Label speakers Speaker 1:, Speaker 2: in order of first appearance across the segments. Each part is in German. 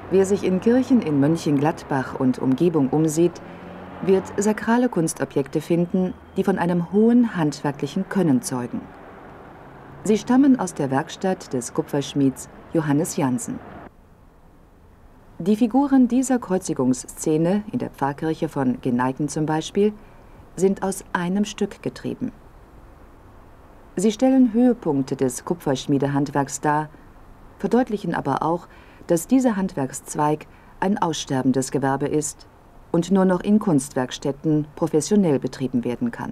Speaker 1: Wer sich in Kirchen in Mönchengladbach und Umgebung umsieht, wird sakrale Kunstobjekte finden, die von einem hohen handwerklichen Können zeugen. Sie stammen aus der Werkstatt des Kupferschmieds Johannes Jansen. Die Figuren dieser Kreuzigungsszene in der Pfarrkirche von Geneiken zum Beispiel sind aus einem Stück getrieben. Sie stellen Höhepunkte des Kupferschmiedehandwerks dar, verdeutlichen aber auch, dass dieser Handwerkszweig ein aussterbendes Gewerbe ist und nur noch in Kunstwerkstätten professionell betrieben werden kann.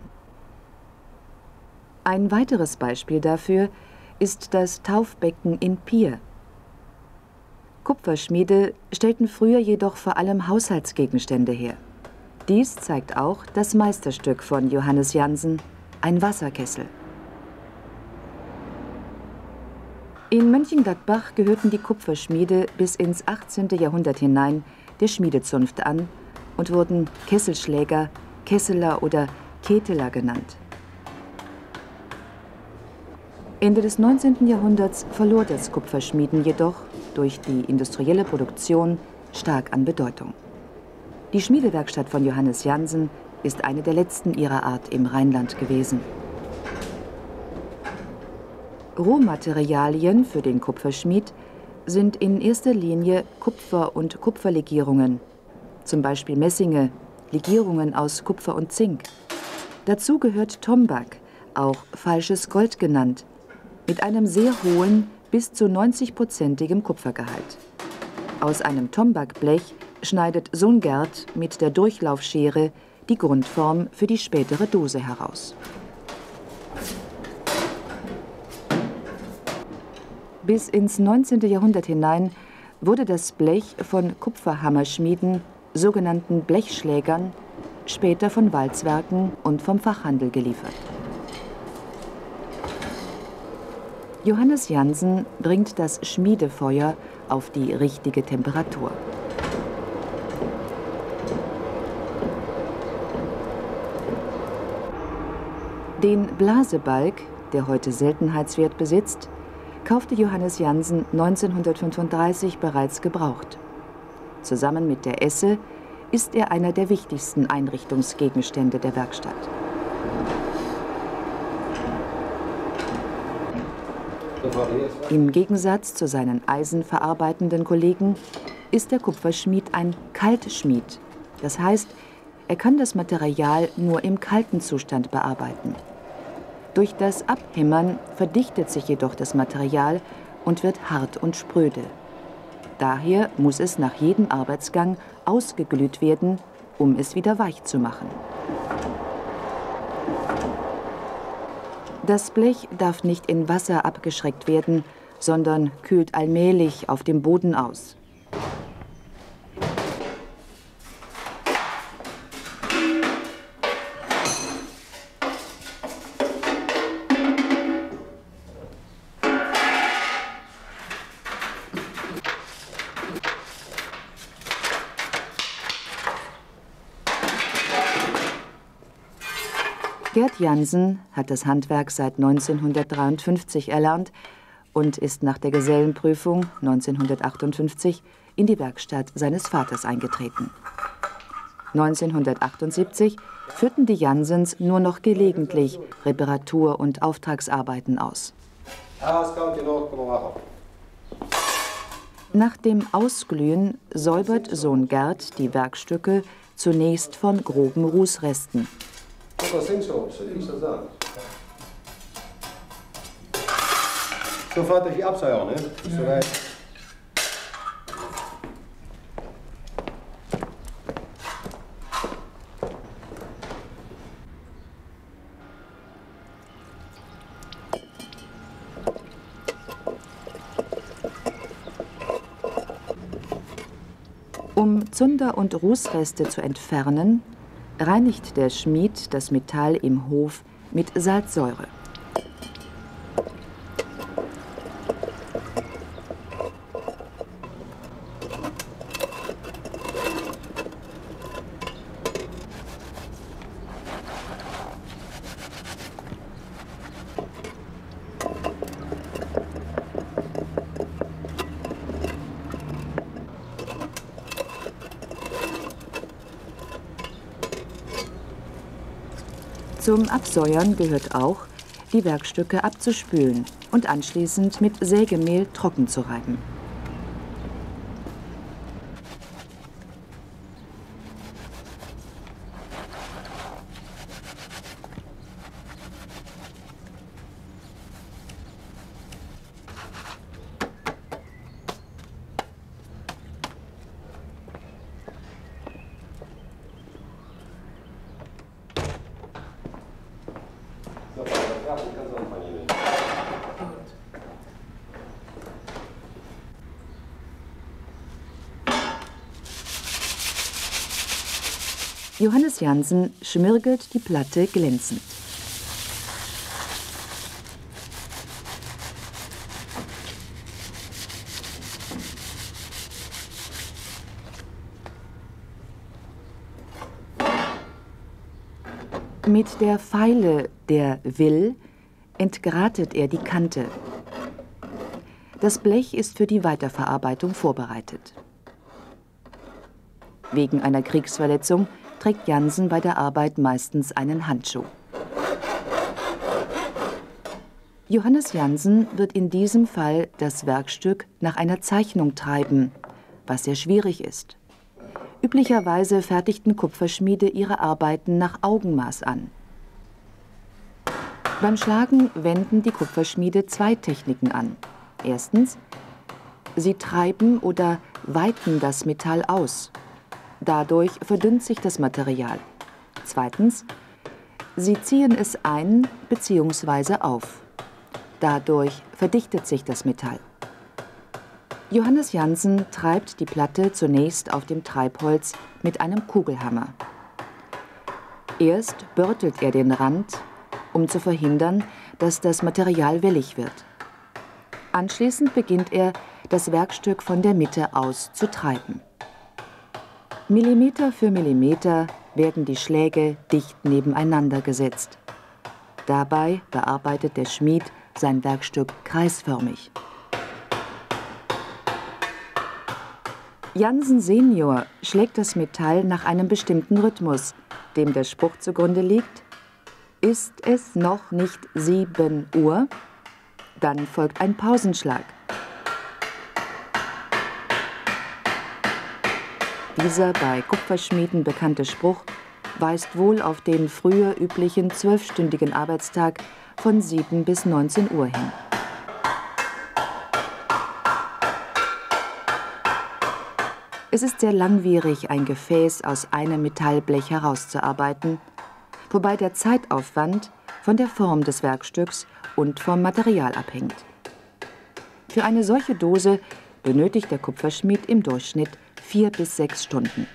Speaker 1: Ein weiteres Beispiel dafür ist das Taufbecken in Pier. Kupferschmiede stellten früher jedoch vor allem Haushaltsgegenstände her. Dies zeigt auch das Meisterstück von Johannes Jansen, ein Wasserkessel. In Mönchengladbach gehörten die Kupferschmiede bis ins 18. Jahrhundert hinein der Schmiedezunft an und wurden Kesselschläger, Kesseler oder Keteler genannt. Ende des 19. Jahrhunderts verlor das Kupferschmieden jedoch durch die industrielle Produktion stark an Bedeutung. Die Schmiedewerkstatt von Johannes Jansen ist eine der letzten ihrer Art im Rheinland gewesen. Rohmaterialien für den Kupferschmied sind in erster Linie Kupfer und Kupferlegierungen, zum Beispiel Messinge, Legierungen aus Kupfer und Zink. Dazu gehört Tombak, auch falsches Gold genannt, mit einem sehr hohen, bis zu 90-prozentigem Kupfergehalt. Aus einem Tombakblech schneidet Sungert mit der Durchlaufschere die Grundform für die spätere Dose heraus. Bis ins 19. Jahrhundert hinein wurde das Blech von Kupferhammerschmieden, sogenannten Blechschlägern, später von Walzwerken und vom Fachhandel geliefert. Johannes Jansen bringt das Schmiedefeuer auf die richtige Temperatur. Den Blasebalg, der heute Seltenheitswert besitzt, kaufte Johannes Jansen 1935 bereits gebraucht. Zusammen mit der Esse ist er einer der wichtigsten Einrichtungsgegenstände der Werkstatt. Im Gegensatz zu seinen eisenverarbeitenden Kollegen ist der Kupferschmied ein Kaltschmied. Das heißt, er kann das Material nur im kalten Zustand bearbeiten. Durch das Abhämmern verdichtet sich jedoch das Material und wird hart und spröde. Daher muss es nach jedem Arbeitsgang ausgeglüht werden, um es wieder weich zu machen. Das Blech darf nicht in Wasser abgeschreckt werden, sondern kühlt allmählich auf dem Boden aus. Gerd Jansen hat das Handwerk seit 1953 erlernt und ist nach der Gesellenprüfung 1958 in die Werkstatt seines Vaters eingetreten. 1978 führten die Jansens nur noch gelegentlich Reparatur- und Auftragsarbeiten aus. Nach dem Ausglühen säubert Sohn Gerd die Werkstücke zunächst von groben Rußresten.
Speaker 2: Sofort durch die Absaugung, ne? Ja.
Speaker 1: Um Zunder und Rußreste zu entfernen, reinigt der Schmied das Metall im Hof mit Salzsäure. Zum Absäuern gehört auch, die Werkstücke abzuspülen und anschließend mit Sägemehl trocken zu reiben. Johannes Jansen schmirgelt die Platte glänzend. Mit der Feile der Will entgratet er die Kante. Das Blech ist für die Weiterverarbeitung vorbereitet. Wegen einer Kriegsverletzung trägt Jansen bei der Arbeit meistens einen Handschuh. Johannes Jansen wird in diesem Fall das Werkstück nach einer Zeichnung treiben, was sehr schwierig ist. Üblicherweise fertigten Kupferschmiede ihre Arbeiten nach Augenmaß an. Beim Schlagen wenden die Kupferschmiede zwei Techniken an. Erstens, sie treiben oder weiten das Metall aus. Dadurch verdünnt sich das Material. Zweitens, sie ziehen es ein bzw. auf. Dadurch verdichtet sich das Metall. Johannes Jansen treibt die Platte zunächst auf dem Treibholz mit einem Kugelhammer. Erst börtelt er den Rand, um zu verhindern, dass das Material wellig wird. Anschließend beginnt er, das Werkstück von der Mitte aus zu treiben. Millimeter für Millimeter werden die Schläge dicht nebeneinander gesetzt. Dabei bearbeitet der Schmied sein Werkstück kreisförmig. Jansen Senior schlägt das Metall nach einem bestimmten Rhythmus, dem der Spruch zugrunde liegt: Ist es noch nicht 7 Uhr? Dann folgt ein Pausenschlag. Dieser bei Kupferschmieden bekannte Spruch weist wohl auf den früher üblichen 12-stündigen Arbeitstag von 7 bis 19 Uhr hin. Es ist sehr langwierig, ein Gefäß aus einem Metallblech herauszuarbeiten, wobei der Zeitaufwand von der Form des Werkstücks und vom Material abhängt. Für eine solche Dose benötigt der Kupferschmied im Durchschnitt 4 bis 6 Stunden.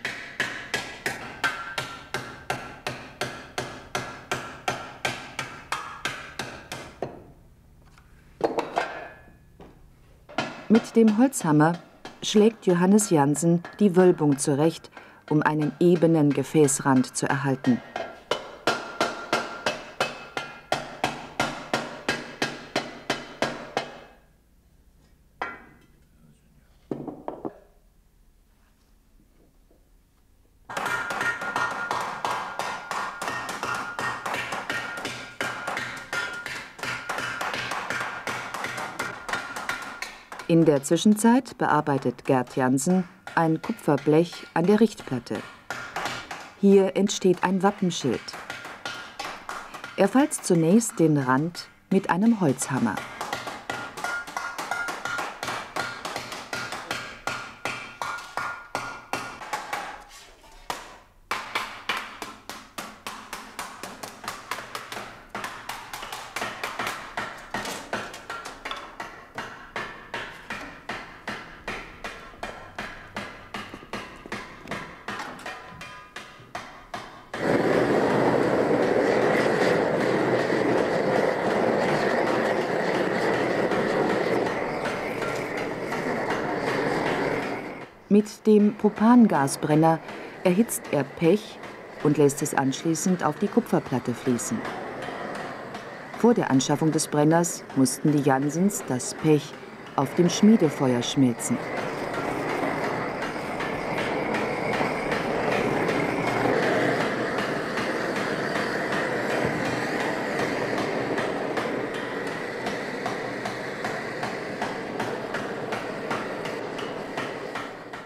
Speaker 1: Mit dem Holzhammer schlägt Johannes Jansen die Wölbung zurecht, um einen ebenen Gefäßrand zu erhalten. In der Zwischenzeit bearbeitet Gerd Jansen ein Kupferblech an der Richtplatte. Hier entsteht ein Wappenschild. Er falzt zunächst den Rand mit einem Holzhammer. Mit dem Propangasbrenner erhitzt er Pech und lässt es anschließend auf die Kupferplatte fließen. Vor der Anschaffung des Brenners mussten die Jansens das Pech auf dem Schmiedefeuer schmelzen.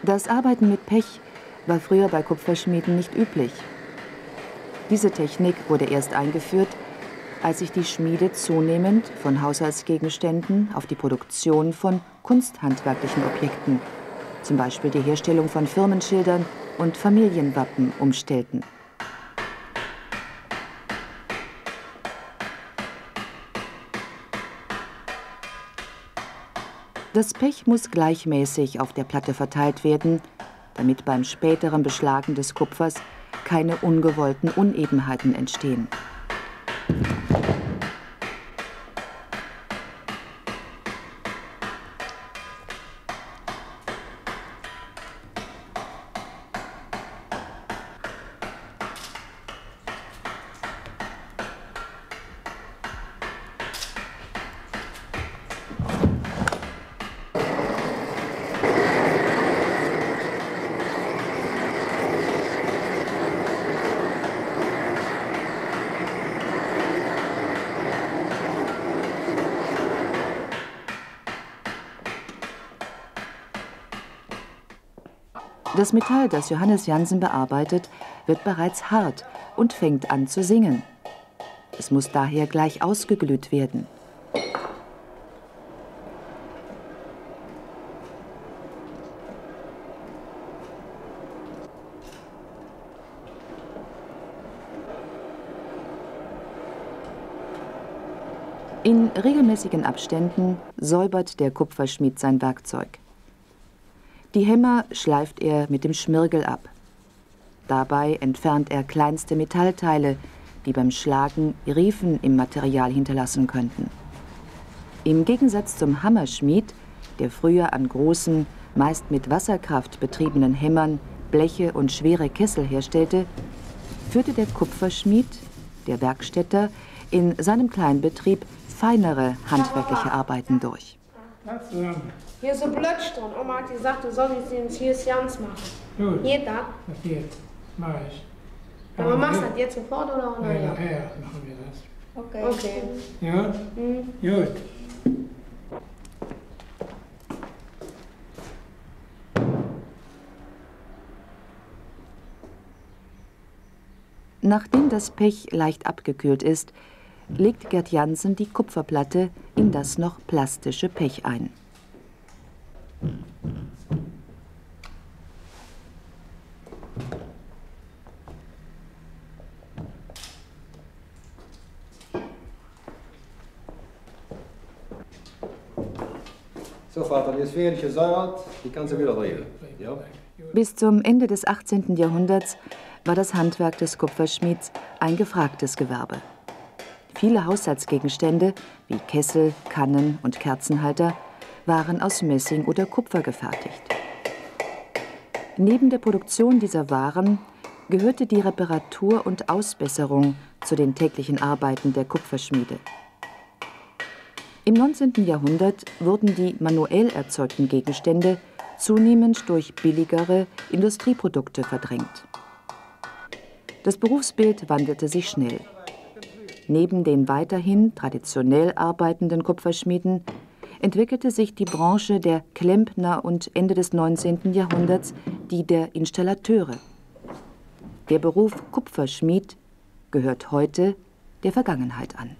Speaker 1: Das Arbeiten mit Pech war früher bei Kupferschmieden nicht üblich. Diese Technik wurde erst eingeführt, als sich die Schmiede zunehmend von Haushaltsgegenständen auf die Produktion von kunsthandwerklichen Objekten, zum Beispiel die Herstellung von Firmenschildern und Familienwappen, umstellten. Das Pech muss gleichmäßig auf der Platte verteilt werden, damit beim späteren Beschlagen des Kupfers keine ungewollten Unebenheiten entstehen. Das Metall, das Johannes Jansen bearbeitet, wird bereits hart und fängt an zu singen. Es muss daher gleich ausgeglüht werden. In regelmäßigen Abständen säubert der Kupferschmied sein Werkzeug. Die Hämmer schleift er mit dem Schmirgel ab. Dabei entfernt er kleinste Metallteile, die beim Schlagen Riefen im Material hinterlassen könnten. Im Gegensatz zum Hammerschmied, der früher an großen, meist mit Wasserkraft betriebenen Hämmern Bleche und schwere Kessel herstellte, führte der Kupferschmied, der Werkstätter, in seinem Kleinbetrieb feinere handwerkliche Arbeiten durch.
Speaker 3: Hier ist ein Blöckstern. Oma hat gesagt, du sollst jetzt hier Jans machen.
Speaker 4: Gut.
Speaker 3: Geht das?
Speaker 4: Das geht. Mach ich.
Speaker 3: Aber machst du das jetzt sofort oder?
Speaker 4: Ja, nachher machen wir das.
Speaker 3: Okay. Okay.
Speaker 4: Ja? Gut.
Speaker 1: Nachdem das Pech leicht abgekühlt ist, legt Gerd Jansen die Kupferplatte in das noch plastische Pech ein.
Speaker 2: So, Vater, die ist fertig gesäuert, die kannst du wieder drehen. Ja?
Speaker 1: Bis zum Ende des 18. Jahrhunderts war das Handwerk des Kupferschmieds ein gefragtes Gewerbe. Viele Haushaltsgegenstände wie Kessel, Kannen und Kerzenhalter waren aus Messing oder Kupfer gefertigt. Neben der Produktion dieser Waren gehörte die Reparatur und Ausbesserung zu den täglichen Arbeiten der Kupferschmiede. Im 19. Jahrhundert wurden die manuell erzeugten Gegenstände zunehmend durch billigere Industrieprodukte verdrängt. Das Berufsbild wandelte sich schnell. Neben den weiterhin traditionell arbeitenden Kupferschmieden entwickelte sich die Branche der Klempner und Ende des 19. Jahrhunderts die der Installateure. Der Beruf Kupferschmied gehört heute der Vergangenheit an.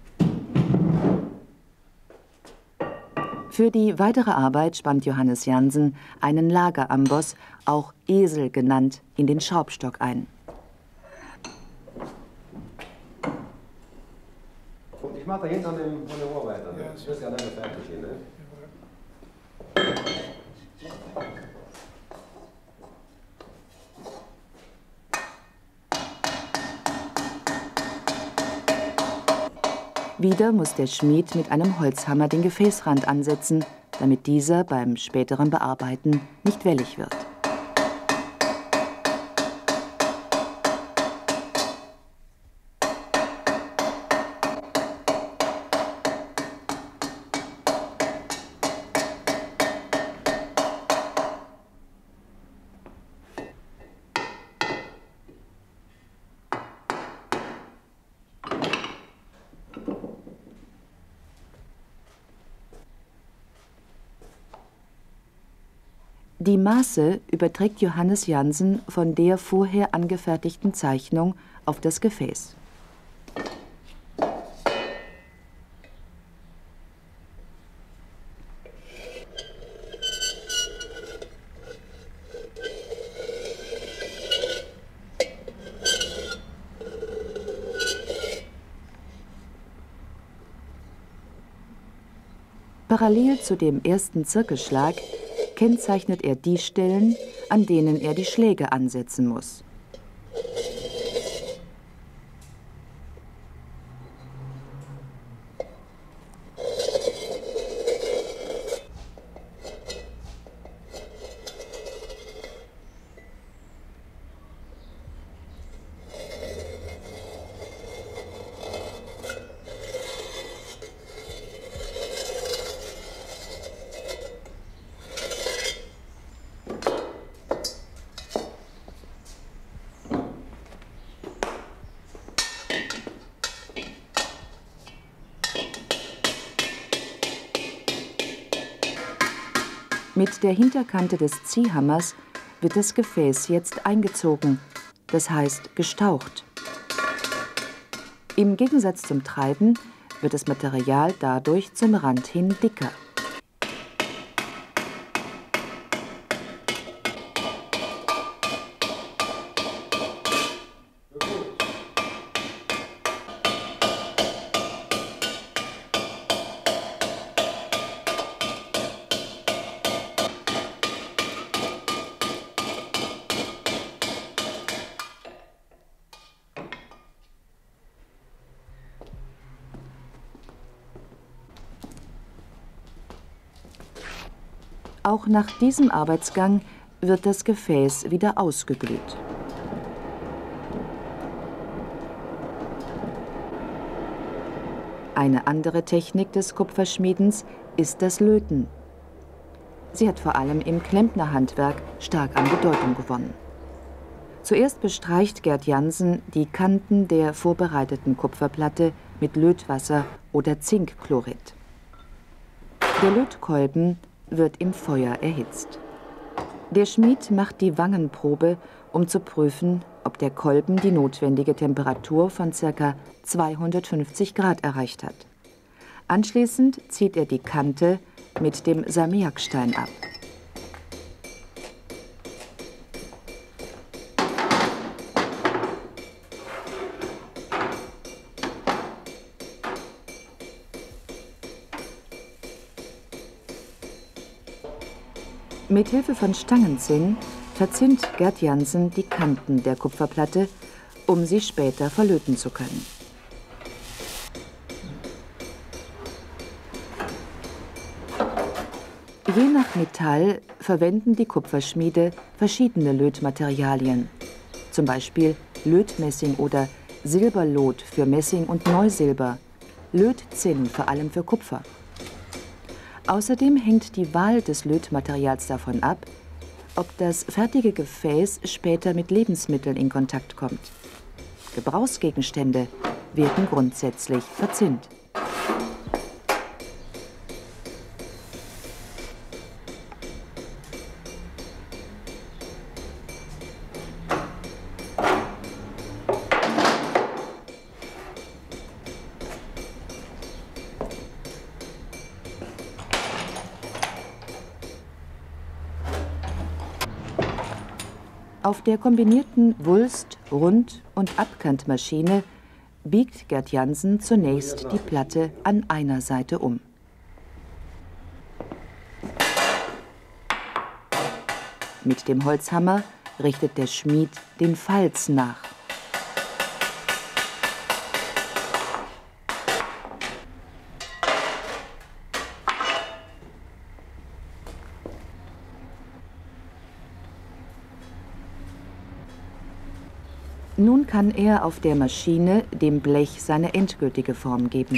Speaker 1: Für die weitere Arbeit spannt Johannes Jansen einen Lageramboss, auch Esel genannt, in den Schraubstock ein.
Speaker 2: Ich mache da hinten an dem Rohr weiter.
Speaker 4: Ja,
Speaker 2: Das ist ja leider fertig hier, ne?
Speaker 1: Wieder muss der Schmied mit einem Holzhammer den Gefäßrand ansetzen, damit dieser beim späteren Bearbeiten nicht wellig wird. Die Maße überträgt Johannes Jansen von der vorher angefertigten Zeichnung auf das Gefäß. Parallel zu dem ersten Zirkelschlag kennzeichnet er die Stellen, an denen er die Schläge ansetzen muss. Mit der Hinterkante des Ziehhammers wird das Gefäß jetzt eingezogen, das heißt gestaucht. Im Gegensatz zum Treiben wird das Material dadurch zum Rand hin dicker. Auch nach diesem Arbeitsgang wird das Gefäß wieder ausgeglüht. Eine andere Technik des Kupferschmiedens ist das Löten. Sie hat vor allem im Klempnerhandwerk stark an Bedeutung gewonnen. Zuerst bestreicht Gerd Jansen die Kanten der vorbereiteten Kupferplatte mit Lötwasser oder Zinkchlorid. Der Lötkolben wird im Feuer erhitzt. Der Schmied macht die Wangenprobe, um zu prüfen, ob der Kolben die notwendige Temperatur von ca. 250 Grad erreicht hat. Anschließend zieht er die Kante mit dem Salmiakstein ab. Mit Hilfe von Stangenzinn verzinnt Gerd Jansen die Kanten der Kupferplatte, um sie später verlöten zu können. Je nach Metall verwenden die Kupferschmiede verschiedene Lötmaterialien, zum Beispiel Lötmessing oder Silberlot für Messing und Neusilber, Lötzinn vor allem für Kupfer. Außerdem hängt die Wahl des Lötmaterials davon ab, ob das fertige Gefäß später mit Lebensmitteln in Kontakt kommt. Gebrauchsgegenstände werden grundsätzlich verzinnt. Auf der kombinierten Wulst-, Rund- und Abkantmaschine biegt Gerd Jansen zunächst die Platte an einer Seite um. Mit dem Holzhammer richtet der Schmied den Falz nach. Nun kann er auf der Maschine dem Blech seine endgültige Form geben.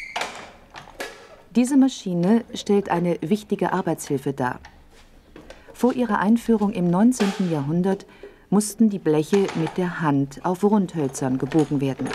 Speaker 1: Diese Maschine stellt eine wichtige Arbeitshilfe dar. Vor ihrer Einführung im 19. Jahrhundert mussten die Bleche mit der Hand auf Rundhölzern gebogen werden.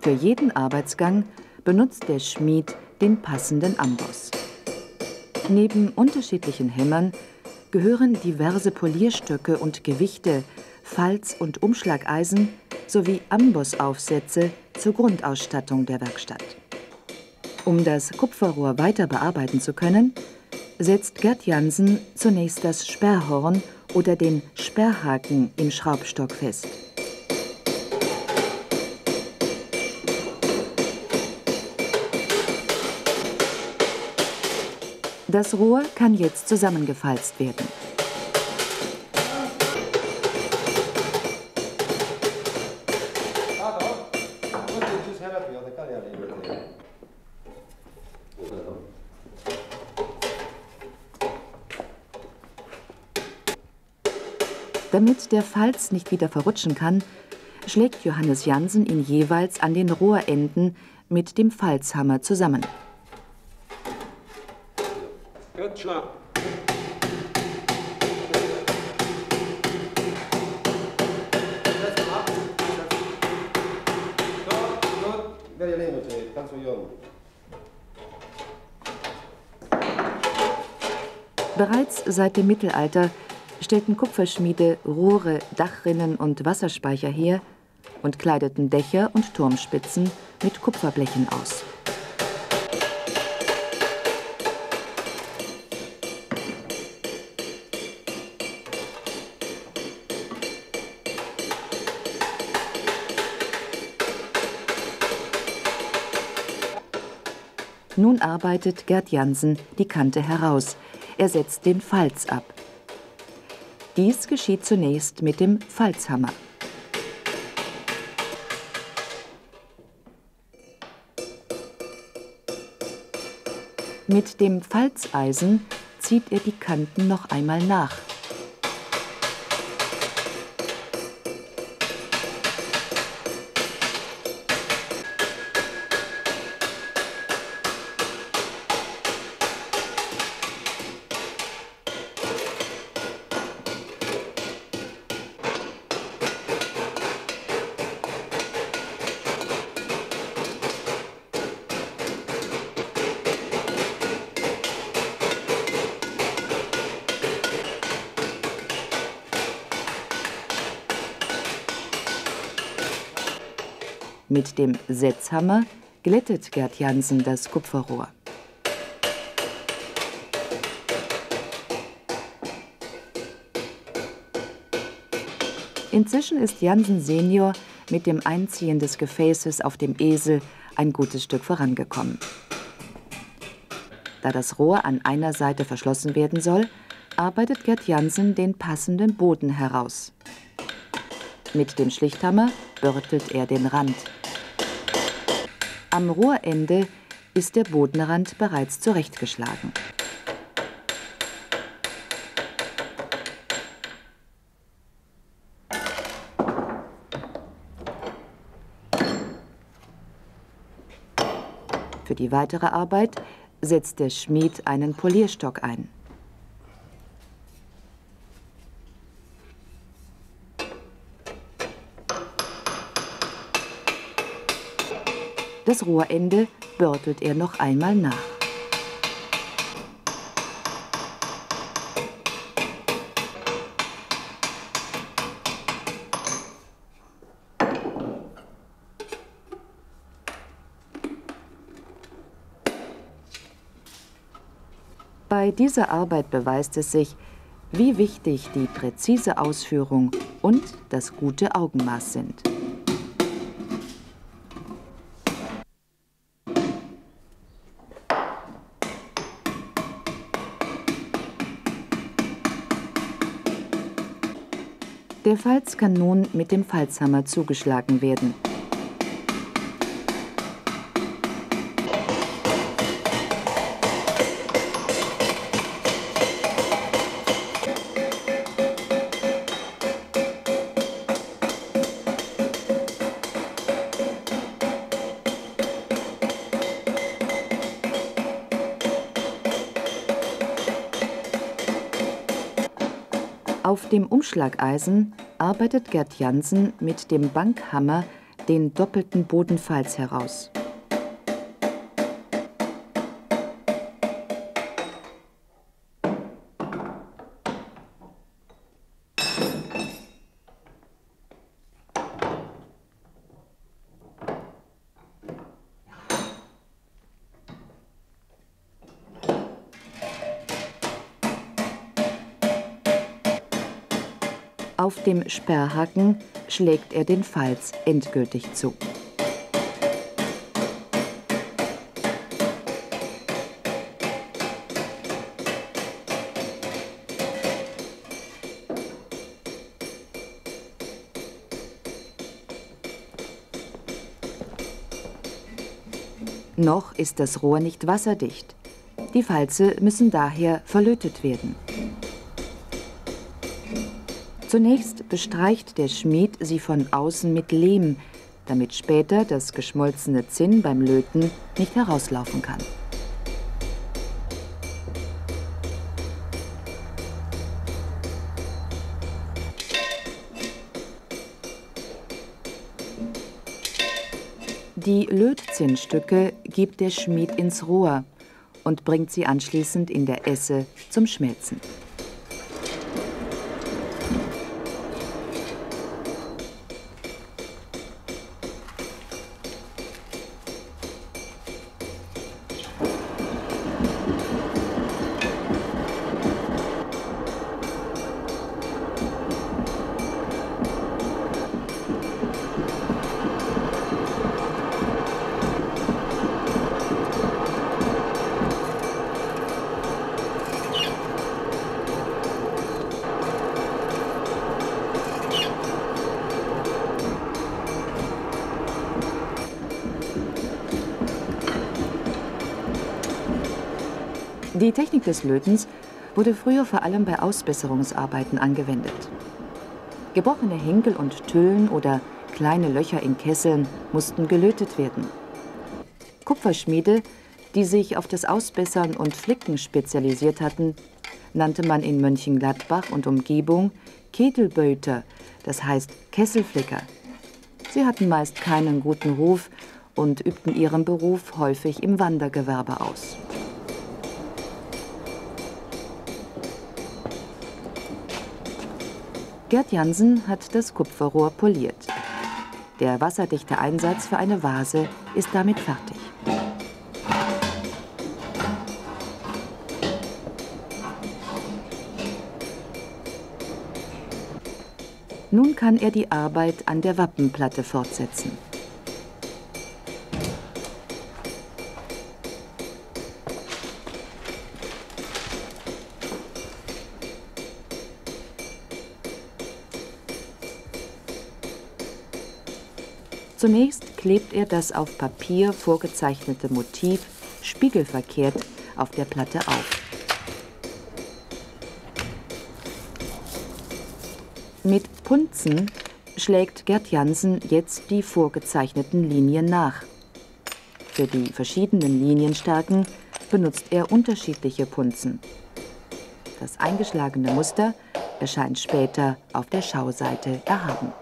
Speaker 1: Für jeden Arbeitsgang benutzt der Schmied den passenden Amboss. Neben unterschiedlichen Hämmern gehören diverse Polierstöcke und Gewichte, Falz- und Umschlageisen sowie Ambossaufsätze zur Grundausstattung der Werkstatt. Um das Kupferrohr weiter bearbeiten zu können, setzt Gerd Jansen zunächst das Sperrhorn oder den Sperrhaken im Schraubstock fest. Das Rohr kann jetzt zusammengefalzt werden. Damit der Falz nicht wieder verrutschen kann, schlägt Johannes Jansen ihn jeweils an den Rohrenden mit dem Falzhammer zusammen.
Speaker 2: Gut, schlau.
Speaker 1: Bereits seit dem Mittelalter stellten Kupferschmiede Rohre, Dachrinnen und Wasserspeicher her und kleideten Dächer und Turmspitzen mit Kupferblechen aus. Nun arbeitet Gerd Jansen die Kante heraus. Er setzt den Falz ab. Dies geschieht zunächst mit dem Falzhammer. Mit dem Falzeisen zieht er die Kanten noch einmal nach. Mit dem Setzhammer glättet Gerd Jansen das Kupferrohr. Inzwischen ist Jansen Senior mit dem Einziehen des Gefäßes auf dem Esel ein gutes Stück vorangekommen. Da das Rohr an einer Seite verschlossen werden soll, arbeitet Gerd Jansen den passenden Boden heraus. Mit dem Schlichthammer börtelt er den Rand. Am Rohrende ist der Bodenrand bereits zurechtgeschlagen. Für die weitere Arbeit setzt der Schmied einen Polierstock ein. Das Rohrende börtelt er noch einmal nach. Bei dieser Arbeit beweist es sich, wie wichtig die präzise Ausführung und das gute Augenmaß sind. Der Falz kann nun mit dem Falzhammer zugeschlagen werden. Auf dem Umschlageisen arbeitet Gerd Jansen mit dem Bankhammer den doppelten Bodenfalz heraus. Auf dem Sperrhaken schlägt er den Falz endgültig zu. Noch ist das Rohr nicht wasserdicht. Die Falze müssen daher verlötet werden. Zunächst bestreicht der Schmied sie von außen mit Lehm, damit später das geschmolzene Zinn beim Löten nicht herauslaufen kann. Die Lötzinnstücke gibt der Schmied ins Rohr und bringt sie anschließend in der Esse zum Schmelzen. Die Technik des Lötens wurde früher vor allem bei Ausbesserungsarbeiten angewendet. Gebrochene Henkel und Tüllen oder kleine Löcher in Kesseln mussten gelötet werden. Kupferschmiede, die sich auf das Ausbessern und Flicken spezialisiert hatten, nannte man in Mönchengladbach und Umgebung Ketelböiter, das heißt Kesselflicker. Sie hatten meist keinen guten Ruf und übten ihren Beruf häufig im Wandergewerbe aus. Gerd Jansen hat das Kupferrohr poliert. Der wasserdichte Einsatz für eine Vase ist damit fertig. Nun kann er die Arbeit an der Wappenplatte fortsetzen. Zunächst klebt er das auf Papier vorgezeichnete Motiv spiegelverkehrt auf der Platte auf. Mit Punzen schlägt Gerd Jansen jetzt die vorgezeichneten Linien nach. Für die verschiedenen Linienstärken benutzt er unterschiedliche Punzen. Das eingeschlagene Muster erscheint später auf der Schauseite erhaben.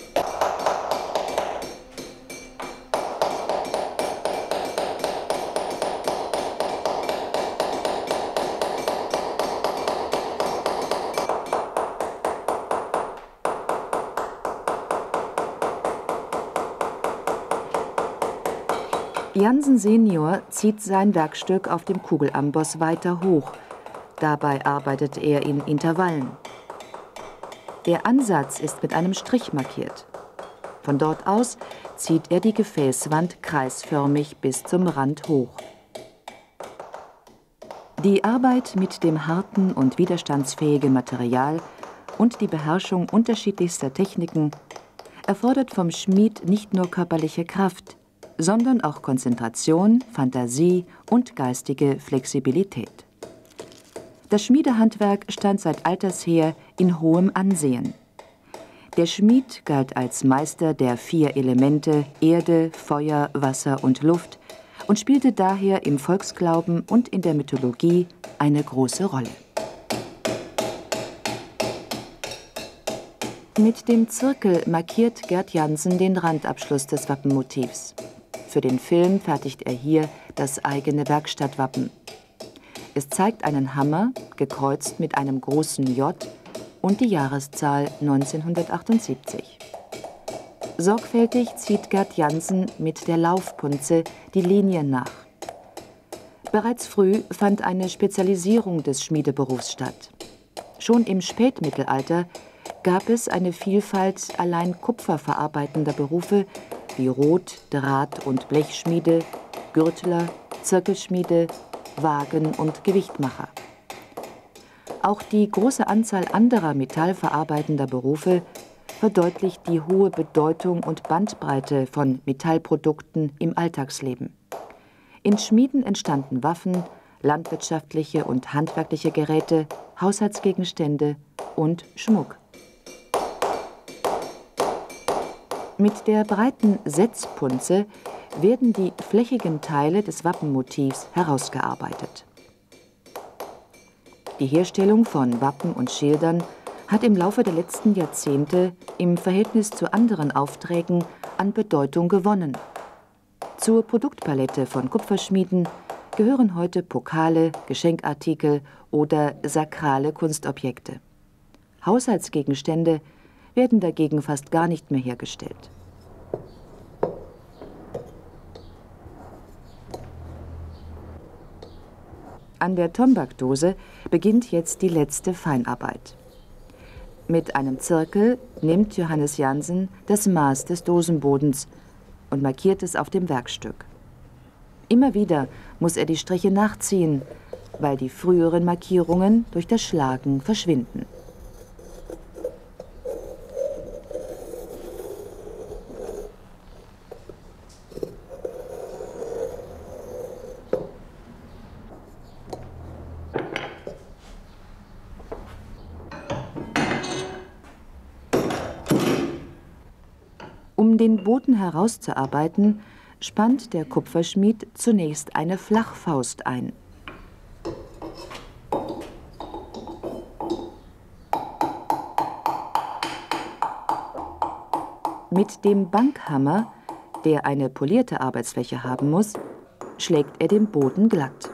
Speaker 1: Jansen Senior zieht sein Werkstück auf dem Kugelamboss weiter hoch. Dabei arbeitet er in Intervallen. Der Ansatz ist mit einem Strich markiert. Von dort aus zieht er die Gefäßwand kreisförmig bis zum Rand hoch. Die Arbeit mit dem harten und widerstandsfähigen Material und die Beherrschung unterschiedlichster Techniken erfordert vom Schmied nicht nur körperliche Kraft, sondern auch Konzentration, Fantasie und geistige Flexibilität. Das Schmiedehandwerk stand seit alters her in hohem Ansehen. Der Schmied galt als Meister der 4 Elemente Erde, Feuer, Wasser und Luft und spielte daher im Volksglauben und in der Mythologie eine große Rolle. Mit dem Zirkel markiert Gerd Jansen den Randabschluss des Wappenmotivs. Für den Film fertigt er hier das eigene Werkstattwappen. Es zeigt einen Hammer, gekreuzt mit einem großen J und die Jahreszahl 1978. Sorgfältig zieht Gerd Jansen mit der Laufpunze die Linien nach. Bereits früh fand eine Spezialisierung des Schmiedeberufs statt. Schon im Spätmittelalter gab es eine Vielfalt allein kupferverarbeitender Berufe wie Rot-, Draht- und Blechschmiede, Gürtler, Zirkelschmiede, Wagen- und Gewichtmacher. Auch die große Anzahl anderer metallverarbeitender Berufe verdeutlicht die hohe Bedeutung und Bandbreite von Metallprodukten im Alltagsleben. In Schmieden entstanden Waffen, landwirtschaftliche und handwerkliche Geräte, Haushaltsgegenstände und Schmuck. Mit der breiten Setzpunze werden die flächigen Teile des Wappenmotivs herausgearbeitet. Die Herstellung von Wappen und Schildern hat im Laufe der letzten Jahrzehnte im Verhältnis zu anderen Aufträgen an Bedeutung gewonnen. Zur Produktpalette von Kupferschmieden gehören heute Pokale, Geschenkartikel oder sakrale Kunstobjekte. Haushaltsgegenstände werden dagegen fast gar nicht mehr hergestellt. An der Tombakdose beginnt jetzt die letzte Feinarbeit. Mit einem Zirkel nimmt Johannes Jansen das Maß des Dosenbodens und markiert es auf dem Werkstück. Immer wieder muss er die Striche nachziehen, weil die früheren Markierungen durch das Schlagen verschwinden. Um den Boden herauszuarbeiten, spannt der Kupferschmied zunächst eine Flachfaust ein. Mit dem Bankhammer, der eine polierte Arbeitsfläche haben muss, schlägt er den Boden glatt.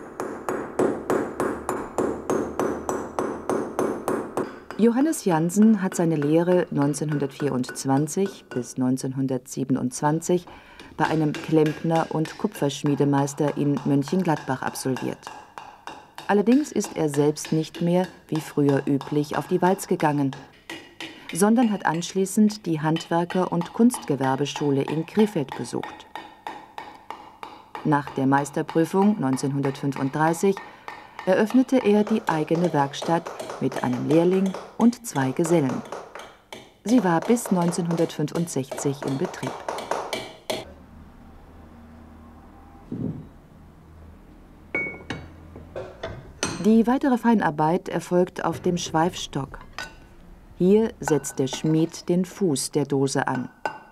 Speaker 1: Johannes Jansen hat seine Lehre 1924 bis 1927 bei einem Klempner und Kupferschmiedemeister in Mönchengladbach absolviert. Allerdings ist er selbst nicht mehr, wie früher üblich, auf die Walz gegangen, sondern hat anschließend die Handwerker- und Kunstgewerbeschule in Krefeld besucht. Nach der Meisterprüfung 1935 eröffnete er die eigene Werkstatt mit einem Lehrling und 2 Gesellen. Sie war bis 1965 in Betrieb. Die weitere Feinarbeit erfolgt auf dem Schweifstock. Hier setzt der Schmied den Fuß der Dose an.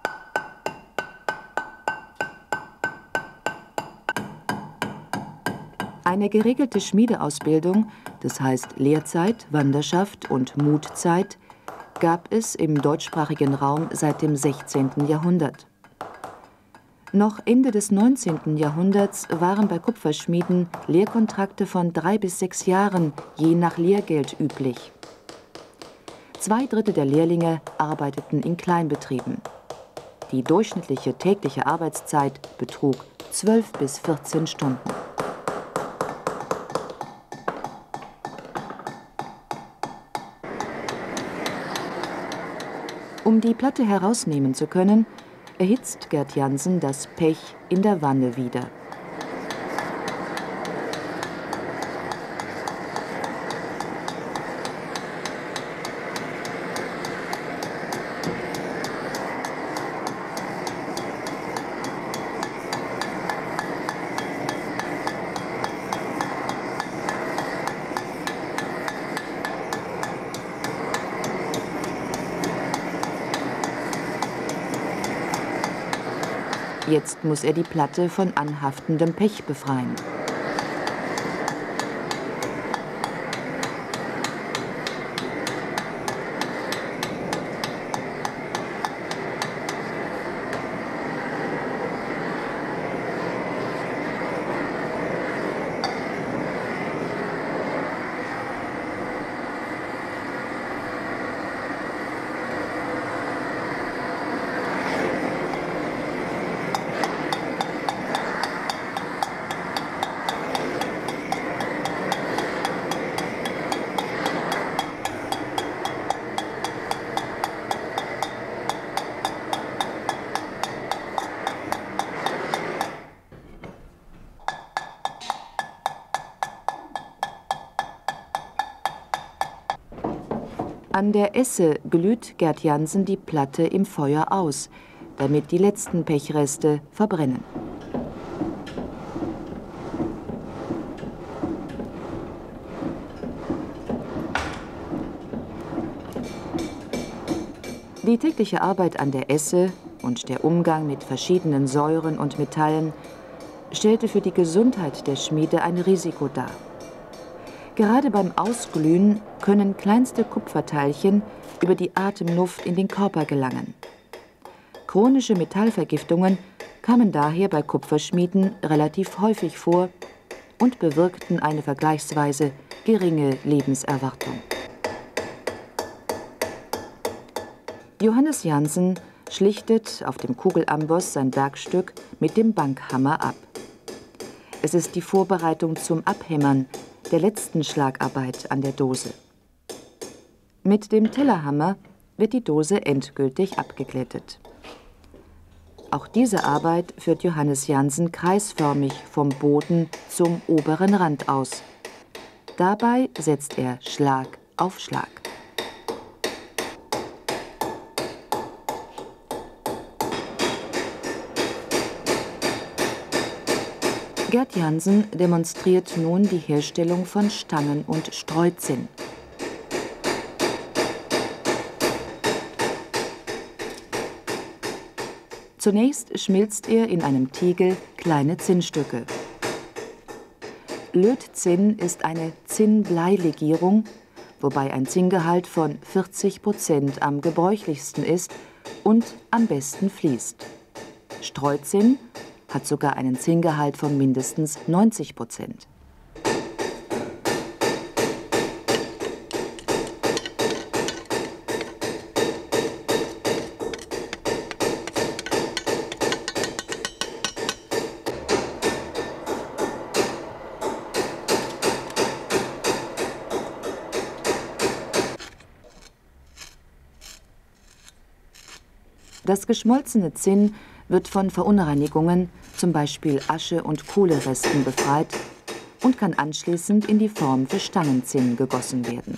Speaker 1: Eine geregelte Schmiedeausbildung, das heißt Lehrzeit, Wanderschaft und Mutzeit, gab es im deutschsprachigen Raum seit dem 16. Jahrhundert. Noch Ende des 19. Jahrhunderts waren bei Kupferschmieden Lehrkontrakte von 3 bis 6 Jahren je nach Lehrgeld üblich. 2/3 der Lehrlinge arbeiteten in Kleinbetrieben. Die durchschnittliche tägliche Arbeitszeit betrug 12 bis 14 Stunden. Um die Platte herausnehmen zu können, erhitzt Gerd Jansen das Pech in der Wanne wieder. Jetzt muss er die Platte von anhaftendem Pech befreien. An der Esse glüht Gerd Jansen die Platte im Feuer aus, damit die letzten Pechreste verbrennen. Die tägliche Arbeit an der Esse und der Umgang mit verschiedenen Säuren und Metallen stellte für die Gesundheit der Schmiede ein Risiko dar. Gerade beim Ausglühen können kleinste Kupferteilchen über die Atemluft in den Körper gelangen. Chronische Metallvergiftungen kamen daher bei Kupferschmieden relativ häufig vor und bewirkten eine vergleichsweise geringe Lebenserwartung. Johannes Jansen schlichtet auf dem Kugelamboss sein Werkstück mit dem Bankhammer ab. Es ist die Vorbereitung zum Abhämmern der letzten Schlagarbeit an der Dose. Mit dem Tellerhammer wird die Dose endgültig abgeglättet. Auch diese Arbeit führt Johannes Jansen kreisförmig vom Boden zum oberen Rand aus. Dabei setzt er Schlag auf Schlag. Gerd Jansen demonstriert nun die Herstellung von Stangen und Streuzinn. Zunächst schmilzt er in einem Tiegel kleine Zinnstücke. Lötzinn ist eine Zinnbleilegierung, wobei ein Zinngehalt von 40% am gebräuchlichsten ist und am besten fließt. Streuzinn hat sogar einen Zinngehalt von mindestens 90%. Das geschmolzene Zinn wird von Verunreinigungen, zum Beispiel Asche- und Kohleresten, befreit und kann anschließend in die Form für Stangenzinn gegossen werden.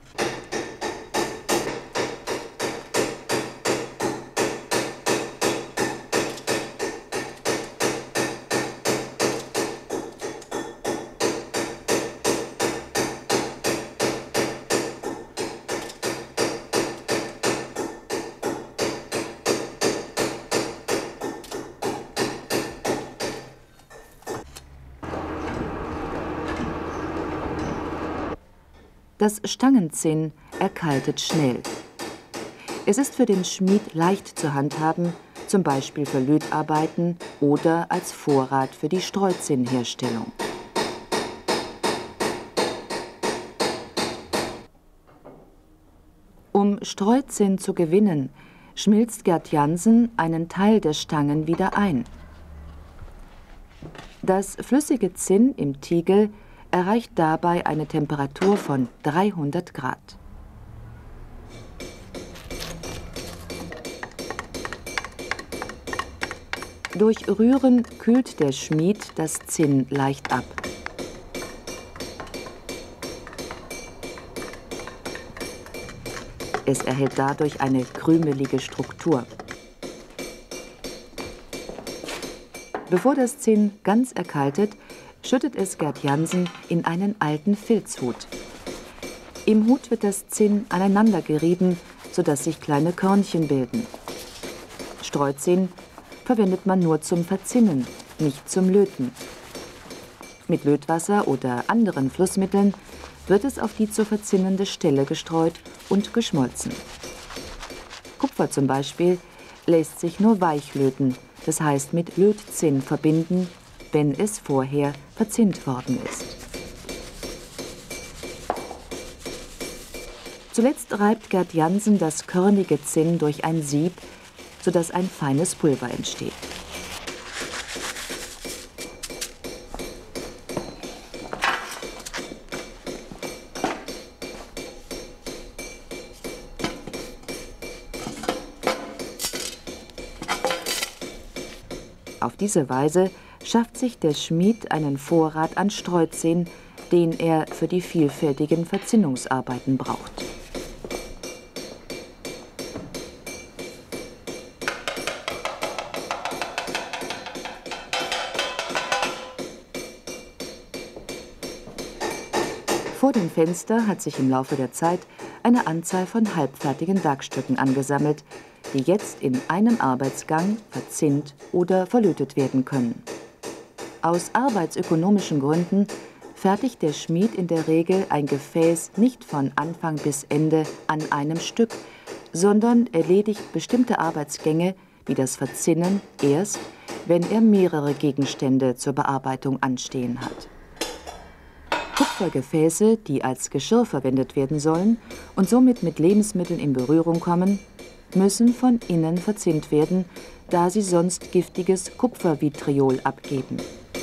Speaker 1: Das Stangenzinn erkaltet schnell. Es ist für den Schmied leicht zu handhaben, zum Beispiel für Lötarbeiten oder als Vorrat für die Streuzinnherstellung. Um Streuzinn zu gewinnen, schmilzt Gerd Jansen einen Teil der Stangen wieder ein. Das flüssige Zinn im Tiegel erreicht dabei eine Temperatur von 300 Grad. Durch Rühren kühlt der Schmied das Zinn leicht ab. Es erhält dadurch eine krümelige Struktur. Bevor das Zinn ganz erkaltet, schüttet es Gerd Jansen in einen alten Filzhut. Im Hut wird das Zinn aneinander gerieben, sodass sich kleine Körnchen bilden. Streuzinn verwendet man nur zum Verzinnen, nicht zum Löten. Mit Lötwasser oder anderen Flussmitteln wird es auf die zu verzinnende Stelle gestreut und geschmolzen. Kupfer zum Beispiel lässt sich nur weich löten, das heißt mit Lötzinn verbinden, wenn es vorher verzinnt worden ist. Zuletzt reibt Gerd Jansen das körnige Zinn durch ein Sieb, sodass ein feines Pulver entsteht. Auf diese Weise schafft sich der Schmied einen Vorrat an Streuzinn, den er für die vielfältigen Verzinnungsarbeiten braucht. Vor dem Fenster hat sich im Laufe der Zeit eine Anzahl von halbfertigen Werkstücken angesammelt, die jetzt in einem Arbeitsgang verzinnt oder verlötet werden können. Aus arbeitsökonomischen Gründen fertigt der Schmied in der Regel ein Gefäß nicht von Anfang bis Ende an einem Stück, sondern erledigt bestimmte Arbeitsgänge wie das Verzinnen erst, wenn er mehrere Gegenstände zur Bearbeitung anstehen hat. Kupfergefäße, die als Geschirr verwendet werden sollen und somit mit Lebensmitteln in Berührung kommen, müssen von innen verzinnt werden, da sie sonst giftiges Kupfervitriol abgeben.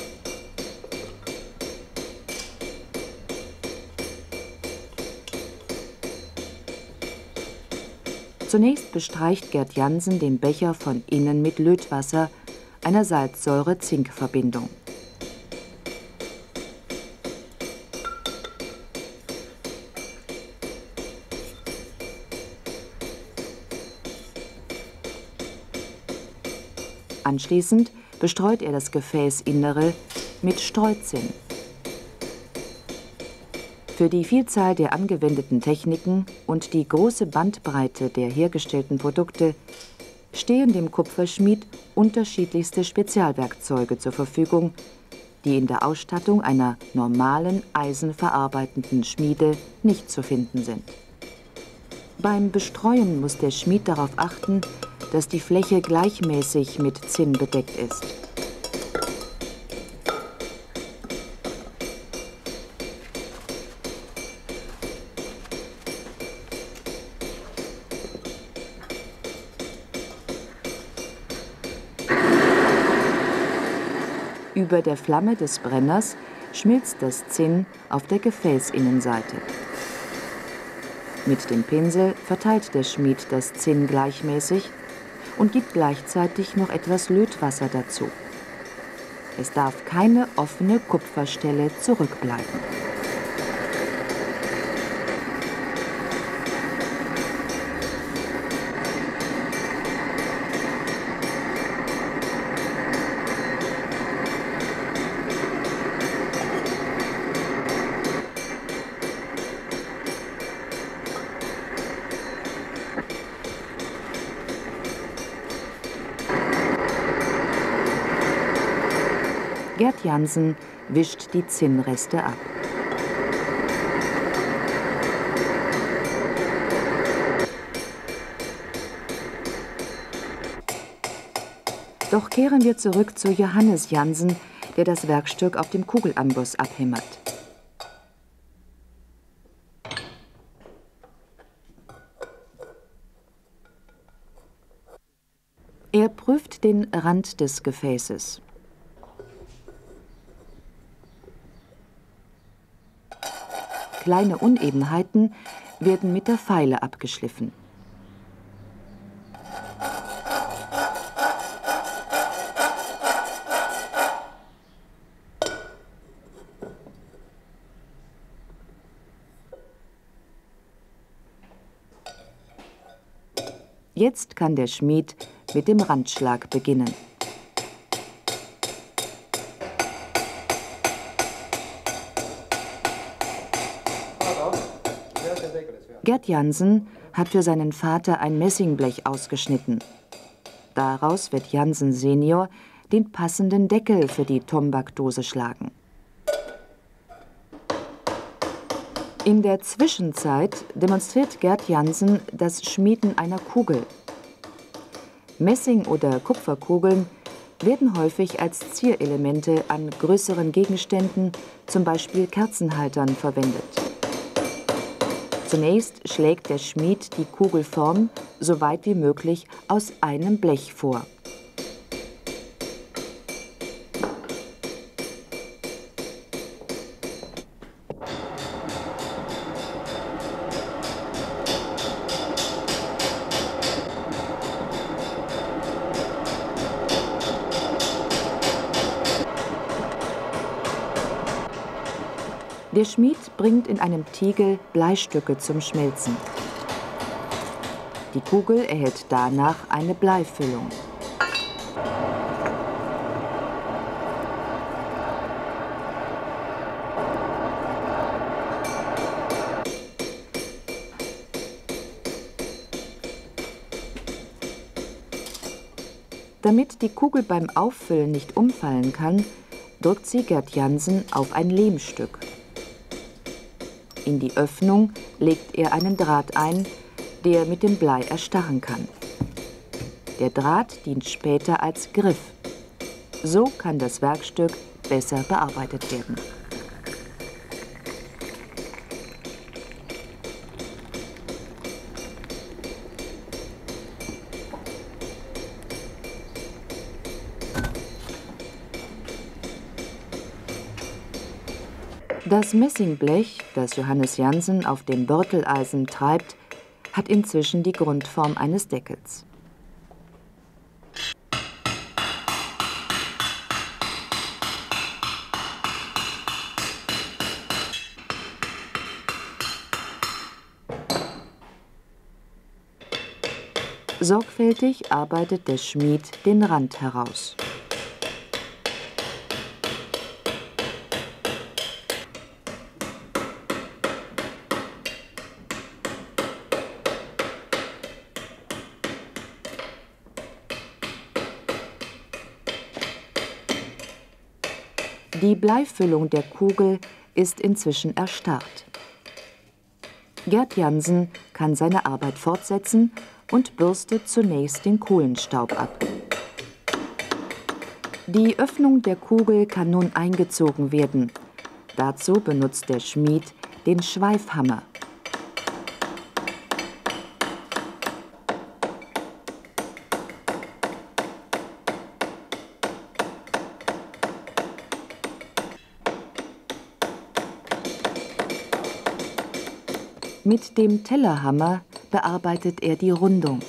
Speaker 1: Zunächst bestreicht Gerd Jansen den Becher von innen mit Lötwasser, einer Salzsäure-Zink-Verbindung. Anschließend bestreut er das Gefäßinnere mit Streuzinn. Für die Vielzahl der angewendeten Techniken und die große Bandbreite der hergestellten Produkte stehen dem Kupferschmied unterschiedlichste Spezialwerkzeuge zur Verfügung, die in der Ausstattung einer normalen eisenverarbeitenden Schmiede nicht zu finden sind. Beim Bestreuen muss der Schmied darauf achten, dass die Fläche gleichmäßig mit Zinn bedeckt ist. Über der Flamme des Brenners schmilzt das Zinn auf der Gefäßinnenseite. Mit dem Pinsel verteilt der Schmied das Zinn gleichmäßig und gibt gleichzeitig noch etwas Lötwasser dazu. Es darf keine offene Kupferstelle zurückbleiben. Gerd Jansen wischt die Zinnreste ab. Doch kehren wir zurück zu Johannes Jansen, der das Werkstück auf dem Kugelamboss abhämmert. Er prüft den Rand des Gefäßes. Kleine Unebenheiten werden mit der Feile abgeschliffen. Jetzt kann der Schmied mit dem Randschlag beginnen. Gerd Jansen hat für seinen Vater ein Messingblech ausgeschnitten. Daraus wird Jansen Senior den passenden Deckel für die Tombakdose schlagen. In der Zwischenzeit demonstriert Gerd Jansen das Schmieden einer Kugel. Messing- oder Kupferkugeln werden häufig als Zierelemente an größeren Gegenständen, zum Beispiel Kerzenhaltern, verwendet. Zunächst schlägt der Schmied die Kugelform so weit wie möglich aus einem Blech vor. Der Schmied bringt in einem Tiegel Bleistücke zum Schmelzen. Die Kugel erhält danach eine Bleifüllung. Damit die Kugel beim Auffüllen nicht umfallen kann, drückt sie Gerd Jansen auf ein Lehmstück. In die Öffnung legt er einen Draht ein, der mit dem Blei erstarren kann. Der Draht dient später als Griff. So kann das Werkstück besser bearbeitet werden. Das Messingblech, das Johannes Jansen auf dem Börteleisen treibt, hat inzwischen die Grundform eines Deckels. Sorgfältig arbeitet der Schmied den Rand heraus. Die Bleifüllung der Kugel ist inzwischen erstarrt. Gerd Jansen kann seine Arbeit fortsetzen und bürstet zunächst den Kohlenstaub ab. Die Öffnung der Kugel kann nun eingezogen werden. Dazu benutzt der Schmied den Schweifhammer. Mit dem Tellerhammer bearbeitet er die Rundung.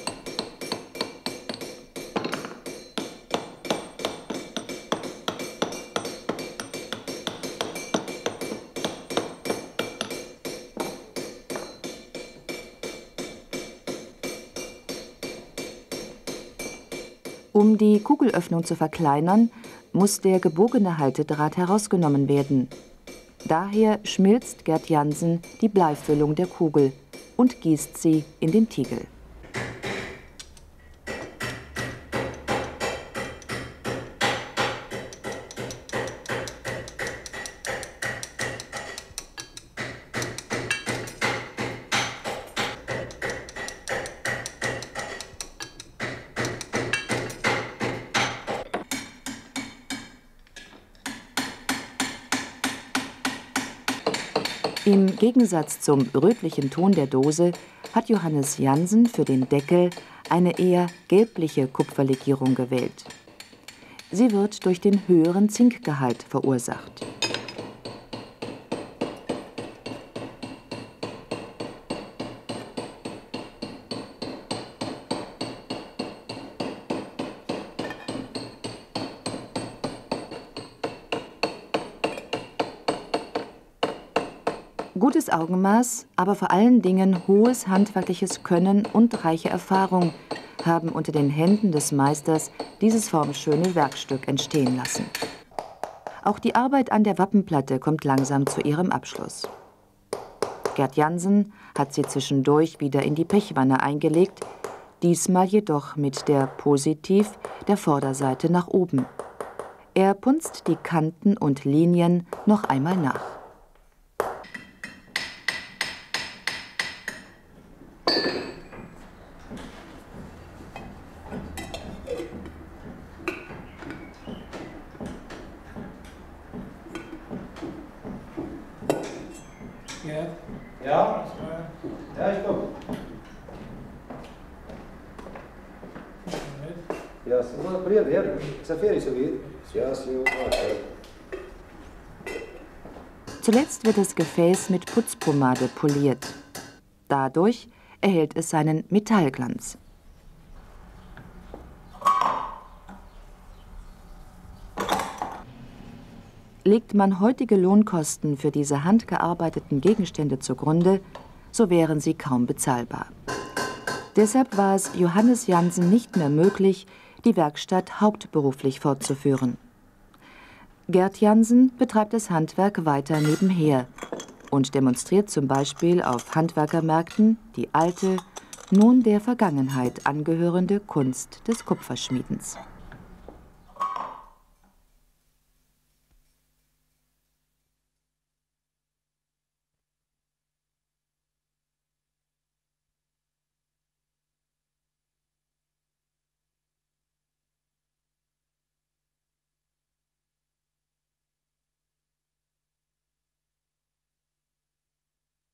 Speaker 1: Um die Kugelöffnung zu verkleinern, muss der gebogene Haltedraht herausgenommen werden. Daher schmilzt Gerd Jansen die Bleifüllung der Kugel und gießt sie in den Tiegel. Im Gegensatz zum rötlichen Ton der Dose hat Johannes Jansen für den Deckel eine eher gelbliche Kupferlegierung gewählt. Sie wird durch den höheren Zinkgehalt verursacht. Gutes Augenmaß, aber vor allen Dingen hohes handwerkliches Können und reiche Erfahrung haben unter den Händen des Meisters dieses formschöne Werkstück entstehen lassen. Auch die Arbeit an der Wappenplatte kommt langsam zu ihrem Abschluss. Gerd Jansen hat sie zwischendurch wieder in die Pechwanne eingelegt, diesmal jedoch mit der Positiv der Vorderseite nach oben. Er punzt die Kanten und Linien noch einmal nach.
Speaker 2: Ja? Ja, ich komme. Ja,
Speaker 1: Zuletzt wird das Gefäß mit Putzpomade poliert. Dadurch erhält es seinen Metallglanz. Legt man heutige Lohnkosten für diese handgearbeiteten Gegenstände zugrunde, so wären sie kaum bezahlbar. Deshalb war es Johannes Jansen nicht mehr möglich, die Werkstatt hauptberuflich fortzuführen. Gerd Jansen betreibt das Handwerk weiter nebenher und demonstriert zum Beispiel auf Handwerkermärkten die alte, nun der Vergangenheit angehörende Kunst des Kupferschmiedens.